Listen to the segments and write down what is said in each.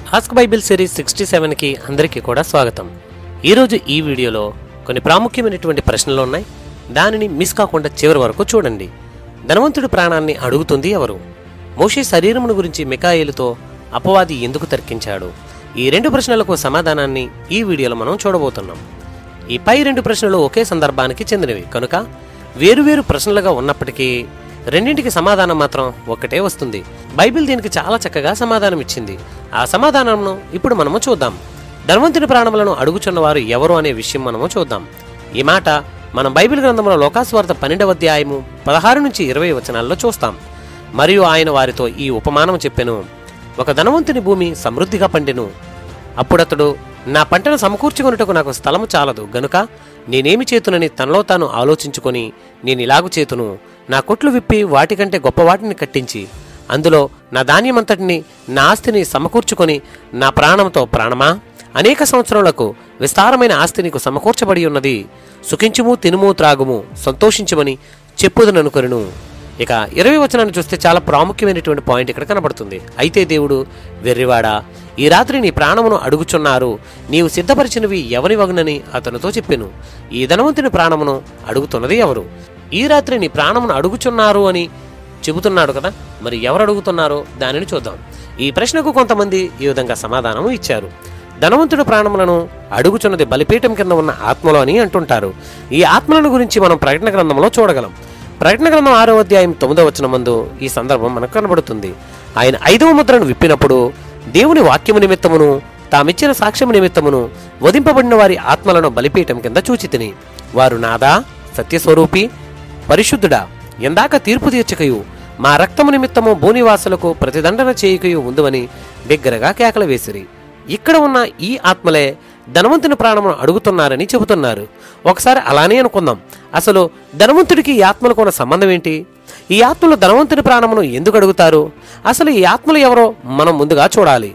Ask Bible series 67కి అందరికీ కూడా స్వాగతం. ఈరోజు ఈ వీడియోలో కొన్ని ప్రాముఖ్యమైనటువంటి ప్రశ్నలు ఉన్నాయి. దానిని మిస్ కాకుండా చివరి వరకు చూడండి. ధనవంతుడి ప్రాణాన్ని అడుగుతుంది ఎవరు? మోషే శరీరమును గురించి మికాయేలుతో అపవాది ఎందుకు తర్కించాడు? ఈ రెండు ప్రశ్నలకు సమాధానాన్ని ఈ వీడియోలో మనం చూడబోతున్నాం. ఈ పై రెండు ప్రశ్నలు ఒకే సందర్భానికి చెందినవి కనుక వేరువేరు ప్రశ్నలుగా ఉన్నప్పటికీ రెండింటికి సమాధానం మాత్రం ఒక్కటే వస్తుంది. బైబిల్ దీనికి చాలా చక్కగా సమాధానం ఇచ్చింది. ఆ సమాధానంను ఇప్పుడు మనము చూద్దాం. ధనవంతుని ప్రాణములను అడుగుచున్నవారు ఎవరు అనే విషయం మనము చూద్దాం. ఈ మాట మనం బైబిల్ గ్రంథంలో లోకాసువార్త 12వ అధ్యాయము 16 నుంచి 20 వచనాల్లో చూస్తాం. మరియు ఆయన వారితో ఈ ఉపమానం చెప్పెను. ఒక ధనవంతుని భూమి సమృద్ధిగా పండెను. అప్పుడతడు, నా పంటను సమకూర్చుకొనుటకు నాకు స్థలము చాలదు గనుక నేనేమి చేతునని తనలో తాను ఆలోచించుకొని, నేను ఇలాగు చేతును, నా కొట్లు విప్పి వాటికంటే గొప్ప వాటిని కట్టించి అందులో నా ధాన్యమంతటిని, నా ఆస్తిని సమకూర్చుకొని, నా ప్రాణంతో ప్రాణమా, అనేక సంవత్సరములకు విస్తారమైన ఆస్తి నీకు సమకూర్చబడి ఉన్నది, సుఖించుము, తినుము, త్రాగుము, సంతోషించుమని చెప్పుదుననుకొనును. ఇక 20 వచనాన్ని చూస్తే చాలా ప్రాముఖ్యమైనటువంటి పాయింట్ ఇక్కడ కనబడుతుంది. అయితే దేవుడు, వెర్రివాడా, ఈ రాత్రి నీ ప్రాణమును అడుగుచున్నారు, నీవు సిద్ధపరిచినవి ఎవరి వగునని అతనితో చెప్పెను. ఈ ధనవంతుని ప్రాణమును అడుగుతున్నది ఎవరు? ఈ రాత్రి నీ ప్రాణమును అడుగుచున్నారు అని చెబుతున్నాడు కదా, మరి ఎవరు అడుగుతున్నారో దానిని చూద్దాం. ఈ ప్రశ్నకు కొంతమంది ఈ విధంగా సమాధానము ఇచ్చారు. ధనవంతుడి ప్రాణములను అడుగుచున్నది బలిపీఠం కింద ఉన్న ఆత్మలు అని అంటుంటారు. ఈ ఆత్మలను గురించి మనం ప్రకటన గ్రంథంలో చూడగలం. ప్రకటన గ్రంథం 6వ అధ్యాయం 9వ వచనమందు ఈ సందర్భం మనకు కనబడుతుంది. ఆయన 5వ ముద్రను విప్పినప్పుడు దేవుని వాక్యము నిమిత్తమును తామిచ్చిన సాక్ష్యము నిమిత్తమును వధింపబడిన వారి ఆత్మలను బలిపీఠం కింద చూచితిని. వారు, నాదా, సత్యస్వరూపి, పరిశుద్ధుడా, ఎందాక తీర్పు తీర్చకయు మా రక్తము నిమిత్తము భూనివాసులకు ప్రతిదండన చేయకయు ఉందని బిగ్గరగా కేకలు వేసిరి. ఇక్కడ ఉన్న ఈ ఆత్మలే ధనవంతుని ప్రాణమును అడుగుతున్నారని చెబుతున్నారు. ఒకసారి అలానే అనుకుందాం. అసలు ధనవంతుడికి ఈ ఆత్మలకు ఉన్న సంబంధం ఏంటి? ఈ ఆత్మలు ధనవంతుని ప్రాణమును ఎందుకు అడుగుతారు? అసలు ఈ ఆత్మలు ఎవరో మనం ముందుగా చూడాలి.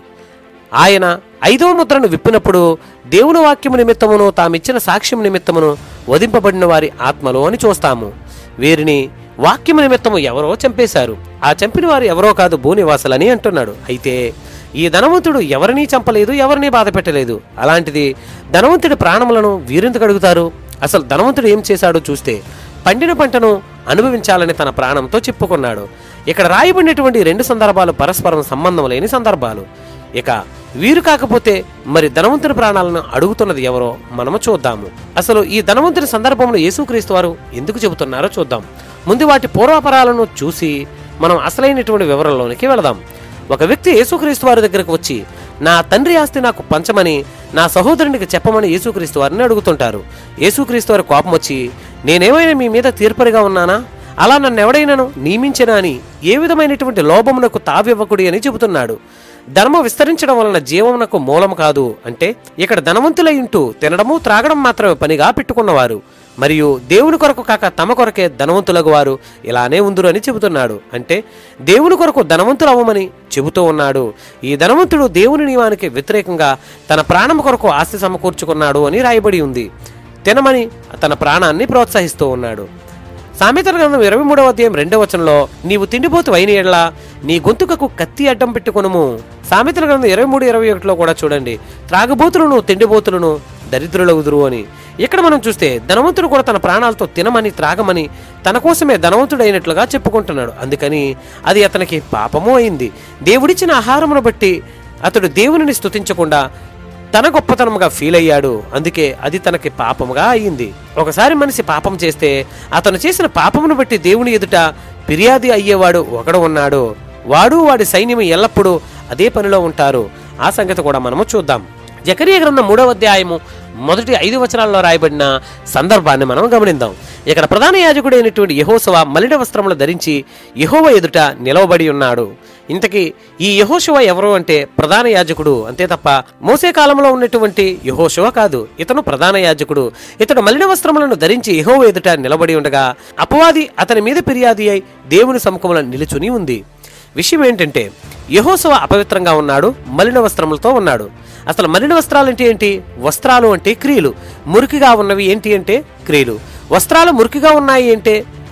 ఆయన 5వ ముద్రను విప్పినప్పుడు దేవుని వాక్యము నిమిత్తమును తామిచ్చిన సాక్ష్యం నిమిత్తమును వధింపబడిన వారి ఆత్మలు అని చూస్తాము. వీరిని వాక్యము నిమిత్తము ఎవరో చంపేశారు. ఆ చంపిన వారు ఎవరో కాదు, భూనివాసులని అంటున్నాడు. అయితే ఈ ధనవంతుడు ఎవరినీ చంపలేదు, ఎవరినీ బాధ పెట్టలేదు. అలాంటిది ధనవంతుడి ప్రాణములను వీరెందుకు అడుగుతారు? అసలు ధనవంతుడు ఏం చేశాడో చూస్తే, పండిన పంటను అనుభవించాలని తన ప్రాణంతో చెప్పుకున్నాడు. ఇక్కడ రాయబడినటువంటి రెండు సందర్భాలు పరస్పరం సంబంధం లేని సందర్భాలు. ఇక వీరు కాకపోతే మరి ధనవంతుని ప్రాణాలను అడుగుతున్నది ఎవరో మనము చూద్దాము. అసలు ఈ ధనవంతుని సందర్భంలో యేసుక్రీస్తు వారు ఎందుకు చెబుతున్నారో చూద్దాం. ముందు వాటి పూర్వాపరాలను చూసి మనం అసలైనటువంటి వివరంలోనికి వెళదాం. ఒక వ్యక్తి యేసుక్రీస్తు వారి దగ్గరకు వచ్చి, నా తండ్రి ఆస్తి నాకు పంచమని నా సహోదరునికి చెప్పమని యేసుక్రీస్తు వారిని అడుగుతుంటారు. యేసుక్రీస్తు వారి కోపం వచ్చి, నేనేమైనా మీ మీద తీర్పరిగా ఉన్నానా? అలా నన్ను ఎవడైనాను నియమించినా అని ఏ విధమైనటువంటి లోభమునకు తావివ్వకుడి అని చెబుతున్నాడు. ధర్మం విస్తరించడం వలన జీవమునకు మూలము కాదు అంటే, ఇక్కడ ధనవంతులై ఉంటూ తినడము త్రాగడం మాత్రమే పనిగా పెట్టుకున్నవారు మరియు దేవుని కొరకు కాక తమ కొరకే ధనవంతులకు వారు ఇలానే ఉందురు అని చెబుతున్నాడు. అంటే దేవుని కొరకు ధనవంతులు అవ్వమని చెబుతూ ఉన్నాడు. ఈ ధనవంతుడు దేవుని నియమానికి వ్యతిరేకంగా తన ప్రాణం కొరకు ఆస్తి సమకూర్చుకున్నాడు అని రాయబడి ఉంది. తినమని తన ప్రాణాన్ని ప్రోత్సహిస్తూ ఉన్నాడు. సామెతల గ్రంథం 23వ అధ్యాయం 2వ వచనంలో, నీవు తిండిపోతు అయిన ఎడల నీ గొంతుకకు కత్తి అడ్డం పెట్టుకొనుము. సామెతల గ్రంథం 23:21లో కూడా చూడండి, త్రాగుబోతులను తిండిపోతులను దరిద్రులవుదురు అని. ఇక్కడ మనం చూస్తే ధనవంతుడు కూడా తన ప్రాణాలతో తినమని త్రాగమని తన కోసమే ధనవంతుడైనట్లుగా చెప్పుకుంటున్నాడు. అందుకని అది అతనికి పాపము అయింది. దేవుడిచ్చిన ఆహారమును బట్టి అతడు దేవునిని స్తుతించకుండా తన గొప్పతనముగా ఫీల్ అయ్యాడు. అందుకే అది తనకి పాపముగా అయ్యింది. ఒకసారి మనిషి పాపం చేస్తే అతను చేసిన పాపమును బట్టి దేవుని ఎదుట ఫిర్యాది అయ్యేవాడు ఒకడు ఉన్నాడు. వాడు వాడి సైన్యము ఎల్లప్పుడూ అదే పనిలో ఉంటారు. ఆ సంగతి కూడా మనము చూద్దాం. జకరియా గ్రంథం 3వ అధ్యాయము మొదటి 5 వచనాల్లో రాయబడిన సందర్భాన్ని మనం గమనిద్దాం. ఇక్కడ ప్రధాన యాజకుడైనటువంటి యెహోషువ మలిన వస్త్రములు ధరించి యెహోవా ఎదుట నిలవబడి ఉన్నాడు. ఇంతకీ ఈ యెహోషువ ఎవరు అంటే ప్రధాన యాజకుడు అంతే తప్ప మోసే కాలంలో ఉన్నటువంటి యెహోషువ కాదు. ఇతను ప్రధాన యాజకుడు. ఇతడు మలిన వస్త్రములను ధరించి యెహోవా ఎదుట నిలబడి ఉండగా అపవాది అతని మీద ఫిర్యాది అయి దేవుని సముఖములో నిలుచుని ఉంది. విషయం ఏంటంటే, యెహోషువ అపవిత్రంగా ఉన్నాడు, మలిన వస్త్రములతో ఉన్నాడు. అసలు మలిన వస్త్రాలు అంటే ఏంటి? వస్త్రాలు అంటే క్రియలు. మురికిగా ఉన్నవి ఏంటి అంటే క్రియలు. వస్త్రాలు మురికిగా ఉన్నాయి అంటే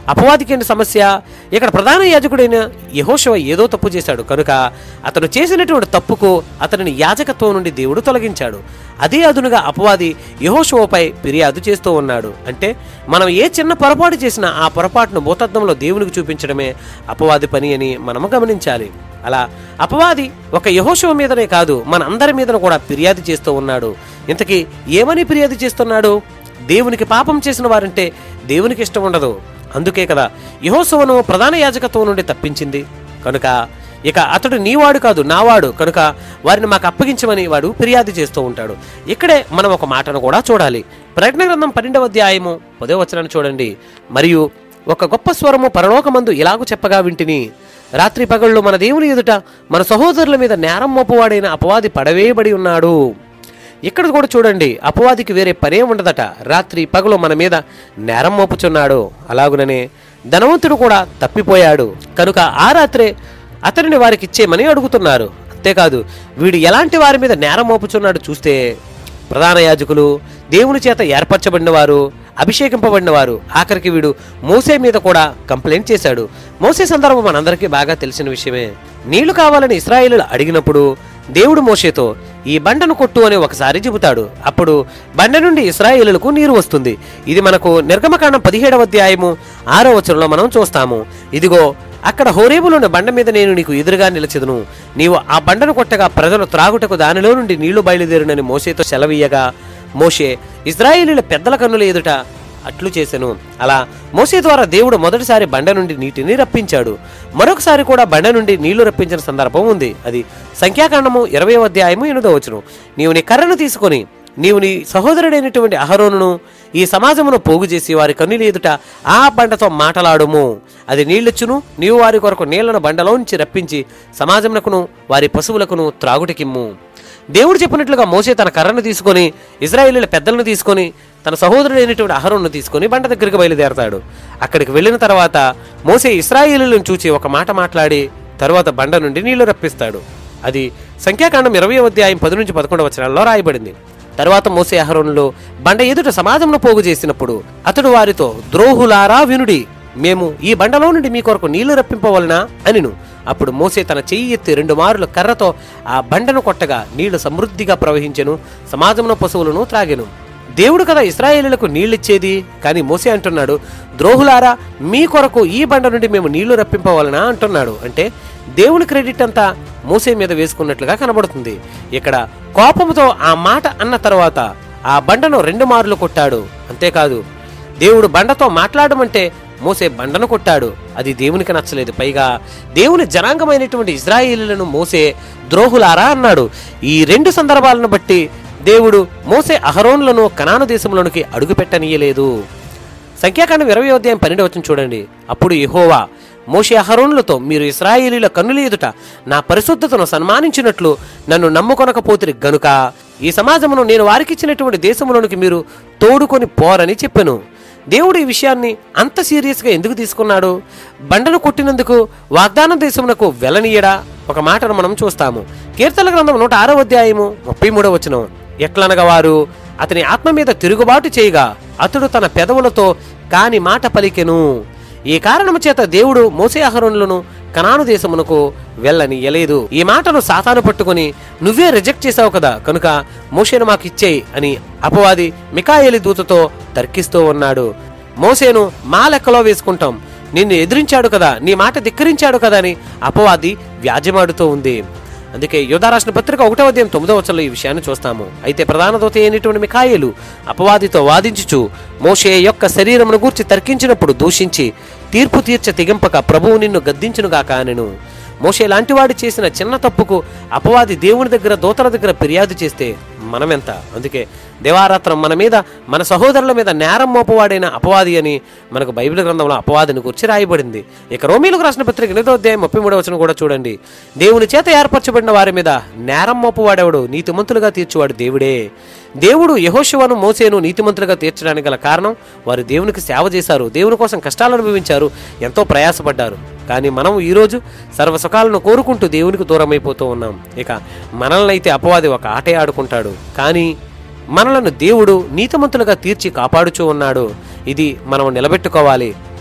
అపవాదికి ఏంటి సమస్య? ఇక్కడ ప్రధాన యాజకుడైన యెహోషువ ఏదో తప్పు చేశాడు కనుక అతను చేసినటువంటి తప్పుకు అతనిని యాజకత్వం నుండి దేవుడు తొలగించాడు. అదే అదునుగా అపవాది యెహోషువపై ఫిర్యాదు చేస్తూ ఉన్నాడు. అంటే మనం ఏ చిన్న పొరపాటు చేసినా ఆ పొరపాటును భూతద్దంలో దేవునికి చూపించడమే అపవాది పని అని మనము గమనించాలి. అలా అపవాది ఒక యెహోషువ మీదనే కాదు, మన అందరి మీదను కూడా ఫిర్యాదు చేస్తూ ఉన్నాడు. ఇంతకీ ఏమని ఫిర్యాదు చేస్తున్నాడు? దేవునికి పాపం చేసిన వారంటే దేవునికి ఇష్టం ఉండదు. అందుకే కదా యెహోషువను ప్రధాన యాజకత్వం నుండి తప్పించింది. కనుక ఇక అతడు నీవాడు కాదు నావాడు, కనుక వారిని మాకు అప్పగించమని వాడు ఫిర్యాదు చేస్తూ ఉంటాడు. ఇక్కడే మనం ఒక మాటను కూడా చూడాలి. ప్రకటన గ్రంథం 12వ అధ్యాయము 10వ వచనాన్ని చూడండి. మరియు ఒక గొప్ప స్వరము పరలోకమందు ఇలాగు చెప్పగా వింటిని, రాత్రి పగళ్ళు మన దేవుని ఎదుట మన సహోదరుల మీద నేరం మోపువాడైన అపవాది పడవేయబడి ఉన్నాడు. ఇక్కడ కూడా చూడండి, అపవాదికి వేరే పనే ఉండదట. రాత్రి పగలు మన మీద నేరం మోపుచున్నాడు. అలాగుననే ధనవంతుడు కూడా తప్పిపోయాడు కనుక ఆ రాత్రే అతనిని వారికి ఇచ్చేయమని అడుగుతున్నారు. అంతేకాదు వీడు ఎలాంటి వారి మీద నేరం మోపుచున్నాడు చూస్తే, ప్రధాన యాజకులు, దేవుని చేత ఏర్పరచబడిన వారు, అభిషేకింపబడిన వారు, ఆఖరికి వీడు మోసే మీద కూడా కంప్లైంట్ చేశాడు. మోసే సందర్భం మనందరికీ బాగా తెలిసిన విషయమే. నీళ్లు కావాలని ఇశ్రాయేలీయులు అడిగినప్పుడు దేవుడు మోషేతో ఈ బండను కొట్టు అని ఒకసారి చెబుతాడు. అప్పుడు బండ నుండి ఇశ్రాయేలీయులకు నీరు వస్తుంది. ఇది మనకు నిర్గమకాండం 17వ అధ్యాయము 6వ వచనంలో మనం చూస్తాము. ఇదిగో అక్కడ హోరేబులోని బండ మీద నేను నీకు ఎదురుగా నిలిచెదను, నీవు ఆ బండను కొట్టగా ప్రజలు త్రాగుటకు దానిలో నుండి నీళ్లు బయలుదేరునని మోషేతో సెలవీయగా, మోషే ఇశ్రాయేలీయుల పెద్దల కన్నుల ఎదుట అట్లు చేసెను. అలా మోసే ద్వారా దేవుడు మొదటిసారి బండ నుండి నీటిని రప్పించాడు. మరొకసారి కూడా బండ నుండి నీళ్లు రప్పించిన సందర్భం ఉంది. అది సంఖ్యాకాండము 20వ అధ్యాయము 8వ వచనం. నీవు నీ కర్రను తీసుకొని నీవు నీ సహోదరుడైనటువంటి అహరోనును ఈ సమాజమును పోగు చేసి వారి కన్నుల ఎదుట ఆ బండతో మాటలాడుము, అది నీళ్ళిచ్చును, నీవు వారి కొరకు నీళ్లను బండలోంచి రప్పించి సమాజమునకును వారి పశువులకును త్రాగుటికిమ్ము. దేవుడు చెప్పినట్లుగా మోసే తన కర్రను తీసుకొని ఇశ్రాయేలీయుల పెద్దలను తీసుకొని తన సహోదరుడైనటువంటి అహరోనును తీసుకొని బండ దగ్గరికి బయలుదేరతాడు. అక్కడికి వెళ్ళిన తర్వాత మోసే ఇశ్రాయేలీయులను చూచి ఒక మాట మాట్లాడి తరువాత బండ నుండి నీళ్లు రప్పిస్తాడు. అది సంఖ్యాకాండం 20వ అధ్యాయం 10 నుంచి 11వ వచనాల్లో రాయబడింది. తర్వాత మోసే అహరోనులు బండ ఎదుట సమాజంను పోగు చేసినప్పుడు అతడు వారితో, ద్రోహులారా వినుడి, మేము ఈ బండలో నుండి మీ కొరకు నీళ్లు రప్పింపవలనా అనిను. అప్పుడు మోసే తన చెయ్యి ఎత్తి 2 మారుల కర్రతో ఆ బండను కొట్టగా నీళ్లు సమృద్ధిగా ప్రవహించెను, సమాజంలో పశువులను త్రాగెను. దేవుడు కదా ఇశ్రాయేలీయులకు నీళ్ళిచ్చేది, కానీ మోసే అంటున్నాడు, ద్రోహులారా మీ కొరకు ఈ బండ నుండి మేము నీళ్లు రప్పింపవలనా అంటున్నాడు. అంటే దేవుని క్రెడిట్ అంతా మోసే మీద వేసుకున్నట్లుగా కనబడుతుంది. ఇక్కడ కోపంతో ఆ మాట అన్న తర్వాత ఆ బండను 2 మార్లు కొట్టాడు. అంతేకాదు దేవుడు బండతో మాట్లాడమంటే మోసే బండను కొట్టాడు. అది దేవునికి నచ్చలేదు. పైగా దేవుని జనాంగమైనటువంటి ఇశ్రాయేలీయులను మోసే ద్రోహులారా అన్నాడు. ఈ 2 సందర్భాలను బట్టి దేవుడు మోసే అహరోనులను కనాను దేశంలోనికి అడుగుపెట్టనీయలేదు. సంఖ్యాకాండం 20వ అధ్యాయం 12వ వచనం చూడండి. అప్పుడు యెహోవా మోషే అహరోనులతో, మీరు ఇశ్రాయేలీయుల కన్నుల ఎదుట నా పరిశుద్ధతను సన్మానించినట్లు నన్ను నమ్ముకొనకపోతిరి గనుక ఈ సమాజమును నేను వారికిచ్చినటువంటి దేశంలోనికి మీరు తోడుకొని పోరని చెప్పెను. దేవుడు ఈ విషయాన్ని అంత సీరియస్గా ఎందుకు తీసుకున్నాడు? బండను కొట్టినందుకు వాగ్దాన దేశమునకు వెళ్ళనీయడా? ఒక మాటను మనం చూస్తాము. కీర్తనల గ్రంథం 106వ అధ్యాయము 33వ వచనం. ఎట్లనగా వారు అతని ఆత్మ మీద తిరుగుబాటు చేయగా అతడు తన పెదవులతో కాని మాట పలికెను. ఈ కారణము చేత దేవుడు మోసే అహరోనులను కనాను దేశమునకు వెళ్ళనీయలేదు. ఈ మాటను సాతాను పట్టుకుని, నువ్వే రిజెక్ట్ చేశావు కదా కనుక మోషేను మాకు ఇచ్చేయి అని అపవాది మికాయేలు దూతతో తర్కిస్తూ ఉన్నాడు. మోసేను మా లెక్కలో వేసుకుంటాం, నిన్ను ఎదిరించాడు కదా, నీ మాట ధిక్కరించాడు కదా అని అపవాది వ్యాజ్యమాడుతూ ఉంది. అందుకే యోధా రాసిన పత్రిక 1వ అధ్యాయం 9వ వచనంలో ఈ విషయాన్ని చూస్తాము. అయితే ప్రధాన దూత అయినటువంటి మికాయేలు అపవాదితో వాదించుచు మోషే యొక్క శరీరమును గూర్చి తర్కించినప్పుడు దూషించి తీర్పు తీర్చ తెగింపక ప్రభువు నిన్ను గద్దించునుగాక అనెను. మోషే లాంటివాడు చేసిన చిన్న తప్పుకు అపవాది దేవుని దగ్గర దూతల దగ్గర ఫిర్యాదు చేస్తే మనమెంత? అందుకే దేవారాత్రం మన మీద మన సహోదరుల మీద నేరం మోపవాడైన అపవాది అని మనకు బైబిల్ గ్రంథంలో అపవాదిని గురించి రాయబడింది. ఇక రోమీయులకు రాసిన పత్రిక 8వ అధ్యాయం 33వ వచనం కూడా చూడండి. దేవుని చేత ఏర్పరచబడిన వారి మీద నేరం మోపవాడెవడు? నీతిమంతులుగా తీర్చువాడు దేవుడే. దేవుడు యెహోషువను మోసేను నీతిమంతులుగా తీర్చడానికి గల కారణం వారు దేవునికి సేవ చేశారు, దేవుని కోసం కష్టాలు అనుభవించారు, ఎంతో ప్రయాసపడ్డారు. కానీ మనం ఈరోజు సర్వసుఖాలను కోరుకుంటూ దేవునికి దూరం అయిపోతూ ఉన్నాం. ఇక మనల్ని అయితే అపవాది ఒక ఆటే ఆడుకుంటాడు, కానీ మనలను దేవుడు నీతిమంతులుగా తీర్చి కాపాడుచూ ఉన్నాడు. ఇది మనం నిలబెట్టుకోవాలి.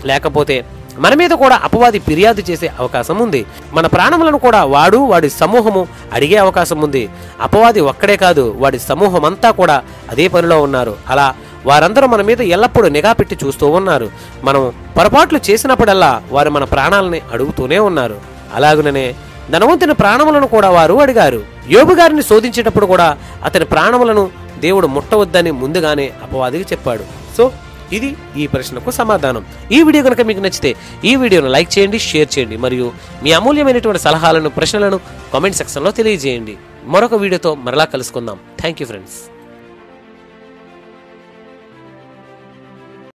లేకపోతే మన మీద కూడా అపవాది ఫిర్యాదు చేసే అవకాశం ఉంది. మన ప్రాణములను కూడా వాడి సమూహము అడిగే అవకాశం ఉంది. అపవాది ఒక్కడే కాదు, వాడి సమూహం అంతా కూడా అదే పనిలో ఉన్నారు. అలా వారందరూ మన మీద ఎల్లప్పుడూ నిఘా పెట్టి చూస్తూ ఉన్నారు. మనం పొరపాట్లు చేసినప్పుడల్లా వారు మన ప్రాణాలని అడుగుతూనే ఉన్నారు. అలాగుననే ధనవంతుని ప్రాణములను కూడా వారు అడిగారు. యోబు గారిని శోధించేటప్పుడు కూడా అతని ప్రాణములను దేవుడు ముట్టవద్దని ముందుగానే అపవాదికి చెప్పాడు. సో ఇది ఈ ప్రశ్నకు సమాధానం. ఈ వీడియో కనుక మీకు నచ్చితే ఈ వీడియోను లైక్ చేయండి, షేర్ చేయండి, మరియు మీ అమూల్యమైనటువంటి సలహాలను, ప్రశ్నలను కామెంట్ సెక్షన్లో తెలియజేయండి. మరొక వీడియోతో మరలా కలుసుకుందాం. Thank you friends.